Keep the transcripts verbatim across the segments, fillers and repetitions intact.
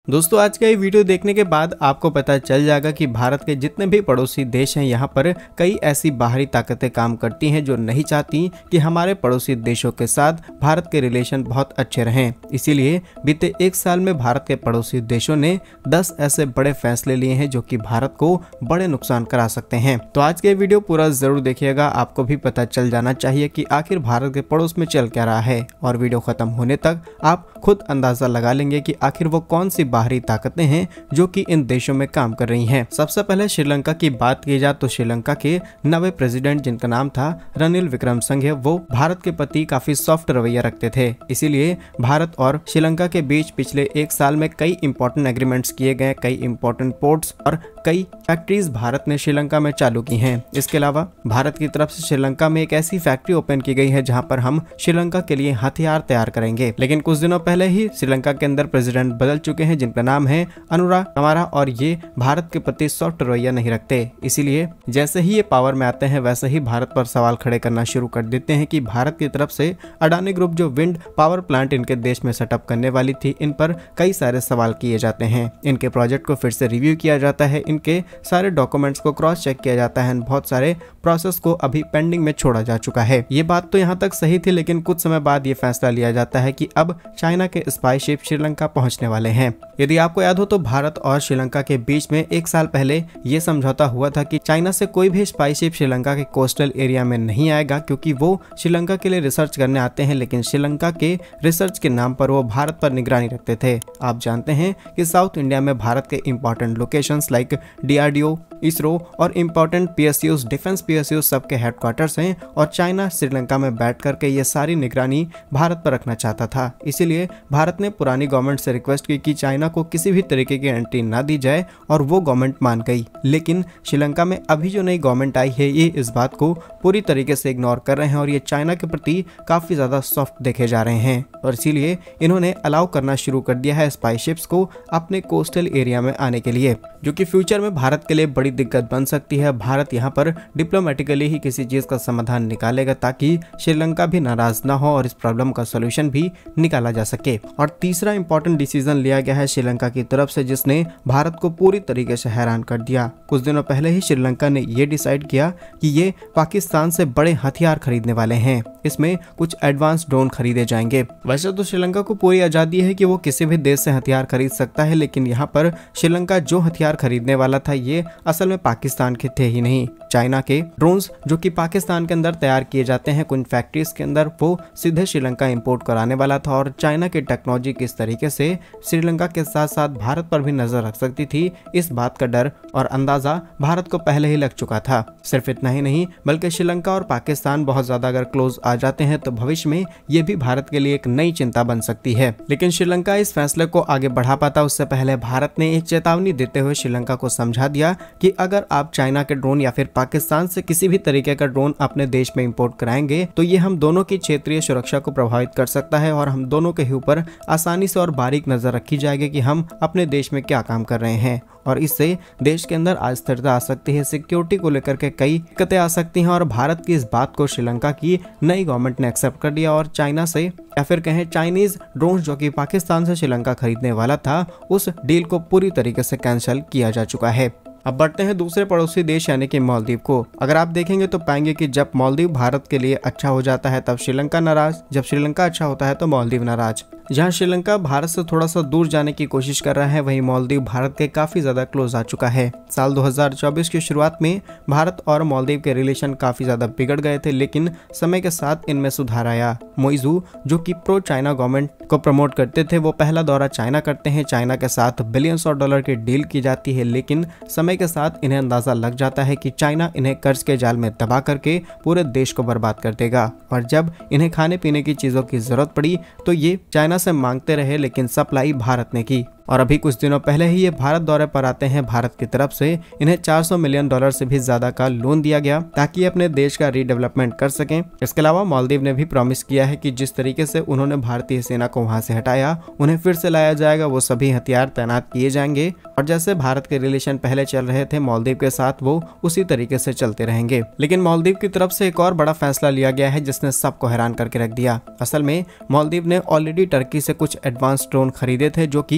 दोस्तों आज का ये वीडियो देखने के बाद आपको पता चल जाएगा कि भारत के जितने भी पड़ोसी देश हैं यहाँ पर कई ऐसी बाहरी ताकतें काम करती हैं जो नहीं चाहती कि हमारे पड़ोसी देशों के साथ भारत के रिलेशन बहुत अच्छे रहें। इसीलिए बीते एक साल में भारत के पड़ोसी देशों ने दस ऐसे बड़े फैसले लिए हैं जो कि भारत को बड़े नुकसान करा सकते हैं। तो आज के वीडियो पूरा जरूर देखिएगा, आपको भी पता चल जाना चाहिए कि आखिर भारत के पड़ोस में चल क्या रहा है और वीडियो खत्म होने तक आप खुद अंदाजा लगा लेंगे कि आखिर वो कौन सी बाहरी ताकतें हैं जो कि इन देशों में काम कर रही हैं। सबसे पहले श्रीलंका की बात की जाए तो श्रीलंका के नवे प्रेसिडेंट जिनका नाम था रनिल विक्रमसिंघे, वो भारत के प्रति काफी सॉफ्ट रवैया रखते थे। इसीलिए भारत और श्रीलंका के बीच पिछले एक साल में कई इंपॉर्टेंट एग्रीमेंट्स किए गए, कई इंपॉर्टेंट पोर्ट्स और कई फैक्ट्रीज भारत ने श्रीलंका में चालू की हैं। इसके अलावा भारत की तरफ से श्रीलंका में एक ऐसी फैक्ट्री ओपन की गई है जहां पर हम श्रीलंका के लिए हथियार तैयार करेंगे। लेकिन कुछ दिनों पहले ही श्रीलंका के अंदर प्रेसिडेंट बदल चुके हैं जिनका नाम है अनुरा कुमारा और ये भारत के प्रति सॉफ्ट रवैया नहीं रखते। इसीलिए जैसे ही ये पावर में आते हैं वैसे ही भारत पर सवाल खड़े करना शुरू कर देते हैं कि भारत की तरफ से अडानी ग्रुप जो विंड पावर प्लांट इनके देश में सेटअप करने वाली थी, इन पर कई सारे सवाल किए जाते हैं। इनके प्रोजेक्ट को फिर से रिव्यू किया जाता है, इनके सारे डॉक्यूमेंट्स को क्रॉस चेक किया जाता है, बहुत सारे प्रोसेस को अभी पेंडिंग में छोड़ा जा चुका है। ये बात तो यहाँ तक सही थी, लेकिन कुछ समय बाद ये फैसला लिया जाता है कि अब चाइना के स्पाई शिप श्रीलंका पहुंचने वाले हैं। यदि आपको याद हो तो भारत और श्रीलंका के बीच में एक साल पहले ये समझौता हुआ था कि चाइना से कोई भी स्पाई शिप श्रीलंका के कोस्टल एरिया में नहीं आएगा, क्योंकि वो श्रीलंका के लिए रिसर्च करने आते हैं, लेकिन श्रीलंका के रिसर्च के नाम पर वो भारत पर निगरानी रखते थे। आप जानते हैं कि साउथ इंडिया में भारत के important locations like D R D O, ISRO और important P S Us, defence P S Us सबके हेडक्वार्टर्स हैं और चाइना श्रीलंका में बैठ करके ये सारी निगरानी भारत पर रखना चाहता था। इसीलिए भारत ने पुरानी गवर्नमेंट से रिक्वेस्ट की कि चाइना को किसी भी तरीके की एंट्री ना दी जाए और वो गवर्नमेंट मान गई। लेकिन श्रीलंका में अभी जो नई गवर्नमेंट आई है ये इस बात को पूरी तरीके से इग्नोर कर रहे हैं और ये चाइना के प्रति काफी ज्यादा सॉफ्ट देखे जा रहे हैं और इसीलिए इन्होंने अलाउ करना शुरू कर दिया है स्पाई शिप्स को अपने कोस्टल एरिया में आने के लिए, जो कि फ्यूचर में भारत के लिए बड़ी दिक्कत बन सकती है। भारत यहाँ पर डिप्लोमेटिकली ही किसी चीज का समाधान निकालेगा ताकि श्रीलंका भी नाराज ना हो और इस प्रॉब्लम का सॉल्यूशन भी निकाला जा सके। और तीसरा इंपॉर्टेंट डिसीजन लिया गया है श्रीलंका की तरफ से जिसने भारत को पूरी तरीके से हैरान कर दिया। कुछ दिनों पहले ही श्रीलंका ने ये डिसाइड किया कि ये पाकिस्तान से बड़े हथियार खरीदने वाले हैं। इसमें कुछ एडवांस ड्रोन खरीदे जाएंगे। वैसे तो श्रीलंका को पूरी आजादी है कि वो किसी भी देश से हथियार खरीद सकता है, लेकिन यहाँ पर श्रीलंका जो हथियार खरीदने वाला था ये असल में पाकिस्तान के थे ही नहीं, चाइना के ड्रोन्स जो कि पाकिस्तान के अंदर तैयार किए जाते हैं कुछ फैक्ट्रीज के अंदर, वो सीधे श्रीलंका इंपोर्ट कराने वाला था। और चाइना की टेक्नोलॉजी किस तरीके से श्रीलंका के साथ साथ भारत पर भी नजर रख सकती थी, इस बात का डर और अंदाजा भारत को पहले ही लग चुका था। सिर्फ इतना ही नहीं बल्कि श्रीलंका और पाकिस्तान बहुत ज्यादा अगर क्लोज आ जाते हैं तो भविष्य में ये भी भारत के लिए एक नई चिंता बन सकती है। लेकिन श्रीलंका इस फैसले को आगे बढ़ा पाता उससे पहले भारत ने एक चेतावनी देते हुए श्रीलंका को समझा दिया कि अगर आप चाइना के ड्रोन या फिर पाकिस्तान से किसी भी तरीके का ड्रोन अपने देश में इंपोर्ट कराएंगे तो ये हम दोनों की क्षेत्रीय सुरक्षा को प्रभावित कर सकता है और हम दोनों के ऊपर आसानी से और बारीक नजर रखी जाएगी कि हम अपने देश में क्या काम कर रहे हैं और इससे देश के अंदर अस्थिरता आ सकती है, सिक्योरिटी को लेकर के कई दिक्कतें आ सकती हैं। और भारत की इस बात को श्रीलंका की नई गवर्नमेंट ने एक्सेप्ट कर दिया और चाइना से या फिर कहें चाइनीज ड्रोन जो कि पाकिस्तान से श्रीलंका खरीदने वाला था उस डील को पूरी तरीके से कैंसिल किया जा चुका है। अब बढ़ते हैं दूसरे पड़ोसी देश यानी कि मालदीव को। अगर आप देखेंगे तो पाएंगे कि जब मालदीव भारत के लिए अच्छा हो जाता है तब श्रीलंका नाराज, जब श्रीलंका अच्छा होता है तो मालदीव नाराज। जहां श्रीलंका भारत से थोड़ा सा दूर जाने की कोशिश कर रहा है वहीं मालदीव भारत के काफी ज्यादा क्लोज आ चुका है। साल दो हज़ार चौबीस की शुरुआत में भारत और मालदीव के रिलेशन काफी ज्यादा बिगड़ गए थे, लेकिन समय के साथ इनमें सुधार आया। मोइजू जो कि प्रो चाइना गवर्नमेंट को प्रमोट करते थे वो पहला दौरा चाइना करते हैं, चाइना के साथ बिलियंस ऑफ डॉलर की डील की जाती है, लेकिन समय के साथ इन्हें अंदाजा लग जाता है कि चाइना इन्हें कर्ज के जाल में दबा करके पूरे देश को बर्बाद कर देगा। और जब इन्हें खाने पीने की चीजों की जरूरत पड़ी तो ये चाइना से मांगते रहे, लेकिन सप्लाई भारत ने की। और अभी कुछ दिनों पहले ही ये भारत दौरे पर आते हैं। भारत की तरफ से इन्हें चार सौ मिलियन डॉलर से भी ज्यादा का लोन दिया गया ताकि अपने देश का रीडेवलपमेंट कर सकें। इसके अलावा मालदीव ने भी प्रॉमिस किया है कि जिस तरीके से उन्होंने भारतीय सेना को वहां से हटाया उन्हें फिर से लाया जाएगा, वो सभी हथियार तैनात किए जाएंगे और जैसे भारत के रिलेशन पहले चल रहे थे मालदीव के साथ वो उसी तरीके से चलते रहेंगे। लेकिन मालदीव की तरफ से एक और बड़ा फैसला लिया गया है जिसने सबको हैरान करके रख दिया। असल में मालदीव ने ऑलरेडी टर्की से कुछ एडवांस ड्रोन खरीदे थे जो कि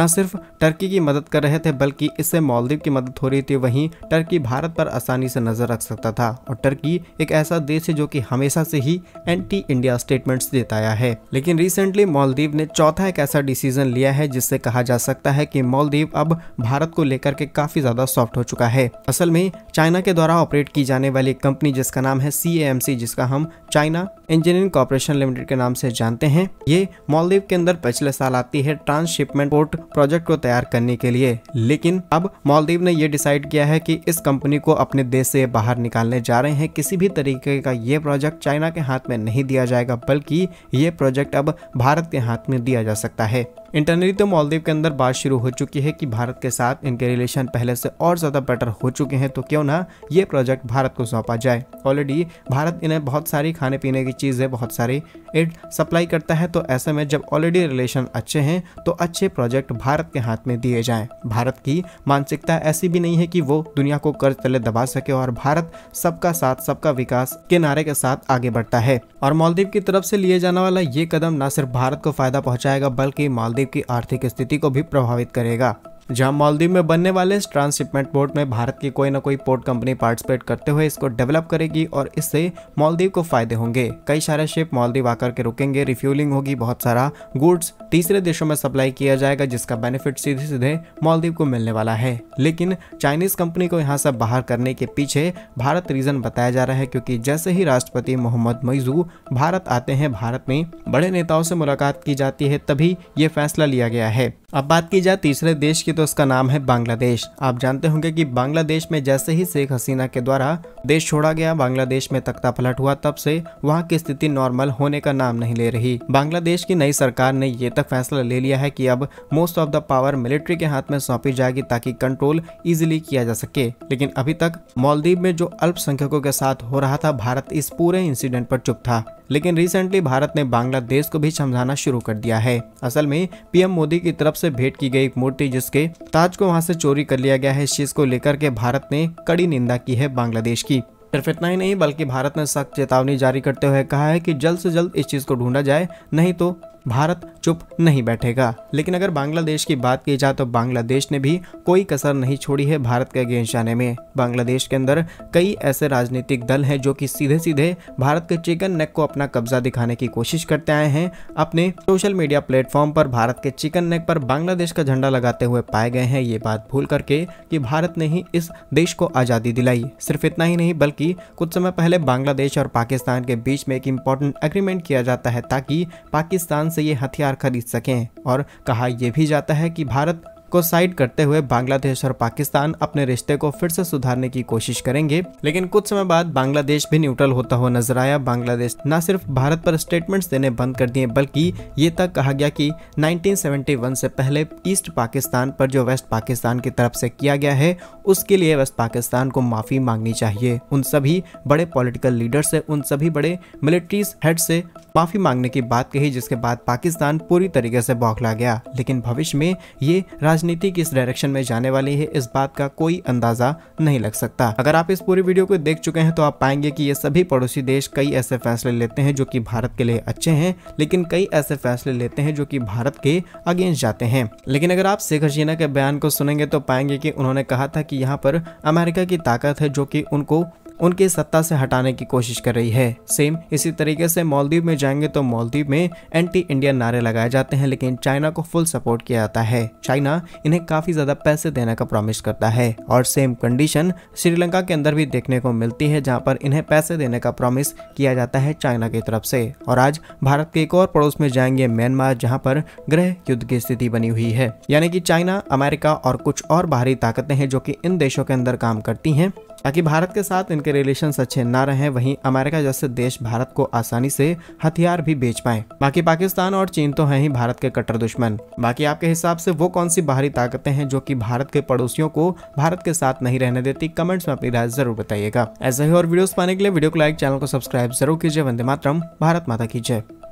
न सिर्फ टर्की की मदद कर रहे थे बल्कि इससे मालदीव की मदद हो रही थी। वहीं टर्की भारत पर आसानी से नजर रख सकता था और टर्की एक ऐसा देश है जो कि हमेशा से ही एंटी इंडिया स्टेटमेंट्स देता आया है। लेकिन रिसेंटली मालदीव ने चौथा एक ऐसा डिसीजन लिया है जिससे कहा जा सकता है कि मालदीव अब भारत को लेकर के काफी ज्यादा सॉफ्ट हो चुका है। असल में चाइना के द्वारा ऑपरेट की जाने वाली कंपनी जिसका नाम है सी ए एम सी, जिसका हम चाइना इंजीनियरिंग कॉर्पोरेशन लिमिटेड के नाम से जानते हैं, ये मालदीव के अंदर पिछले साल आती है ट्रांसशिपमेंट पोर्ट प्रोजेक्ट को तैयार करने के लिए। लेकिन अब मालदीव ने ये डिसाइड किया है कि इस कंपनी को अपने देश से बाहर निकालने जा रहे हैं। किसी भी तरीके का ये प्रोजेक्ट चाइना के हाथ में नहीं दिया जाएगा बल्कि ये प्रोजेक्ट अब भारत के हाथ में दिया जा सकता है। इंटरनली तो मालदीव के अंदर बात शुरू हो चुकी है कि भारत के साथ इनके रिलेशन पहले से और ज्यादा बेटर हो चुके हैं, तो क्यों ना ये प्रोजेक्ट भारत को सौंपा जाए। ऑलरेडी भारत इन्हें बहुत सारी खाने पीने की चीजें, बहुत सारी एड सप्लाई करता है, तो ऐसे में जब ऑलरेडी रिलेशन अच्छे हैं तो अच्छे प्रोजेक्ट भारत के हाथ में दिए जाएं। भारत की मानसिकता ऐसी भी नहीं है कि वो दुनिया को कर्ज तले दबा सके और भारत सबका साथ सबका विकास के नारे के साथ आगे बढ़ता है। और मालदीव की तरफ से लिए जाने वाला ये कदम न सिर्फ भारत को फायदा पहुंचाएगा बल्कि मालदीव की आर्थिक स्थिति को भी प्रभावित करेगा। जहां मालदीव में बनने वाले इस ट्रांसशिपमेंट पोर्ट में भारत की कोई ना कोई पोर्ट कंपनी पार्टिसिपेट करते हुए इसको डेवलप करेगी और इससे मालदीव को फायदे होंगे। कई सारे शिप मालदीव आकर के रुकेंगे, रिफ्यूलिंग होगी, बहुत सारा गुड्स तीसरे देशों में सप्लाई किया जाएगा जिसका बेनिफिट सीधे सीधे मालदीव को मिलने वाला है। लेकिन चाइनीज कंपनी को यहाँ से बाहर करने के पीछे भारत रीजन बताया जा रहा है, क्योंकि जैसे ही राष्ट्रपति मोहम्मद मुइज़ू भारत आते हैं, भारत में बड़े नेताओं से मुलाकात की जाती है, तभी ये फैसला लिया गया है। अब बात की जाए तीसरे देश की तो उसका नाम है बांग्लादेश। आप जानते होंगे कि बांग्लादेश में जैसे ही शेख हसीना के द्वारा देश छोड़ा गया, बांग्लादेश में तख्ता पलट हुआ, तब से वहां की स्थिति नॉर्मल होने का नाम नहीं ले रही। बांग्लादेश की नई सरकार ने ये तक फैसला ले लिया है कि अब most of the power military के हाथ में सौंपी जाएगी ताकि कंट्रोल इजिली किया जा सके। लेकिन अभी तक मालदीव में जो अल्पसंख्यकों के साथ हो रहा था, भारत इस पूरे इंसिडेंट पर चुप था। लेकिन रिसेंटली भारत ने बांग्लादेश को भी समझाना शुरू कर दिया है। असल में पीएम मोदी की तरफ से भेंट की गई एक मूर्ति जिसके ताज को वहां से चोरी कर लिया गया है, इस चीज को लेकर के भारत ने कड़ी निंदा की है बांग्लादेश की। सिर्फ इतना ही नहीं बल्कि भारत ने सख्त चेतावनी जारी करते हुए कहा है कि जल्द से जल्द इस चीज को ढूंढा जाए, नहीं तो भारत चुप नहीं बैठेगा। लेकिन अगर बांग्लादेश की बात की जाए तो बांग्लादेश ने भी कोई कसर नहीं छोड़ी है भारत के अगेंस्ट जाने में। बांग्लादेश के अंदर कई ऐसे राजनीतिक दल हैं जो कि सीधे सीधे भारत के चिकन नेक को अपना कब्जा दिखाने की कोशिश करते आए हैं। अपने सोशल मीडिया प्लेटफॉर्म पर भारत के चिकन नेक पर बांग्लादेश का झंडा लगाते हुए पाए गए हैं, ये बात भूल करके कि भारत ने ही इस देश को आज़ादी दिलाई। सिर्फ इतना ही नहीं बल्कि कुछ समय पहले बांग्लादेश और पाकिस्तान के बीच में एक इम्पोर्टेंट एग्रीमेंट किया जाता है ताकि पाकिस्तान से ये हथियार खरीद सकें। और कहा यह भी जाता है कि भारत को साइड करते हुए बांग्लादेश और पाकिस्तान अपने रिश्ते को फिर से सुधारने की कोशिश करेंगे। लेकिन कुछ समय बाद बांग्लादेश भी न्यूट्रल होता हुआ नजर आया। बांग्लादेश न सिर्फ भारत पर स्टेटमेंट्स देने बंद कर दिए बल्कि ये तक कहा गया कि नाइनटीन सेवेंटी वन से पहले ईस्ट पाकिस्तान पर जो वेस्ट पाकिस्तान की तरफ से किया गया है उसके लिए वेस्ट पाकिस्तान को माफी मांगनी चाहिए। उन सभी बड़े पॉलिटिकल लीडर से, उन सभी बड़े मिलिट्री हेड से माफी मांगने की बात कही, जिसके बाद पाकिस्तान पूरी तरीके से बौखला गया। लेकिन भविष्य में ये राजनीति किस डायरेक्शन में जाने वाली है इस बात का कोई अंदाजा नहीं लग सकता। अगर आप इस पूरी वीडियो को देख चुके हैं तो आप पाएंगे कि ये सभी पड़ोसी देश कई ऐसे फैसले लेते हैं जो कि भारत के लिए अच्छे हैं, लेकिन कई ऐसे फैसले लेते हैं जो कि भारत के अगेंस्ट जाते हैं। लेकिन अगर आप शेख हसीना के बयान को सुनेंगे तो पाएंगे कि उन्होंने कहा था कि यहाँ पर अमेरिका की ताकत है जो कि उनको उनकी सत्ता से हटाने की कोशिश कर रही है। सेम इसी तरीके से मालदीव में जाएंगे तो मालदीव में एंटी इंडियन नारे लगाए जाते हैं, लेकिन चाइना को फुल सपोर्ट किया जाता है। चाइना इन्हें काफी ज्यादा पैसे देने का प्रॉमिस करता है और सेम कंडीशन श्रीलंका के अंदर भी देखने को मिलती है जहां पर इन्हें पैसे देने का प्रॉमिस किया जाता है चाइना की तरफ से। और आज भारत के एक और पड़ोस में जाएंगे म्यांमार, जहाँ पर गृह युद्ध की स्थिति बनी हुई है। यानी कि चाइना, अमेरिका और कुछ और बाहरी ताकतें हैं जो कि इन देशों के अंदर काम करती हैं ताकि भारत के साथ इनके रिलेशंस अच्छे ना रहें। वहीं अमेरिका जैसे देश भारत को आसानी से हथियार भी बेच पाए। बाकी पाकिस्तान और चीन तो हैं ही भारत के कट्टर दुश्मन। बाकी आपके हिसाब से वो कौन सी बाहरी ताकतें हैं जो कि भारत के पड़ोसियों को भारत के साथ नहीं रहने देती? कमेंट्स में अपनी राय जरूर बताइएगा। ऐसे ही और वीडियोस पाने के लिए वीडियो को लाइक, चैनल को सब्सक्राइब जरूर कीजिए। वंदे मातरम, भारत माता की जय।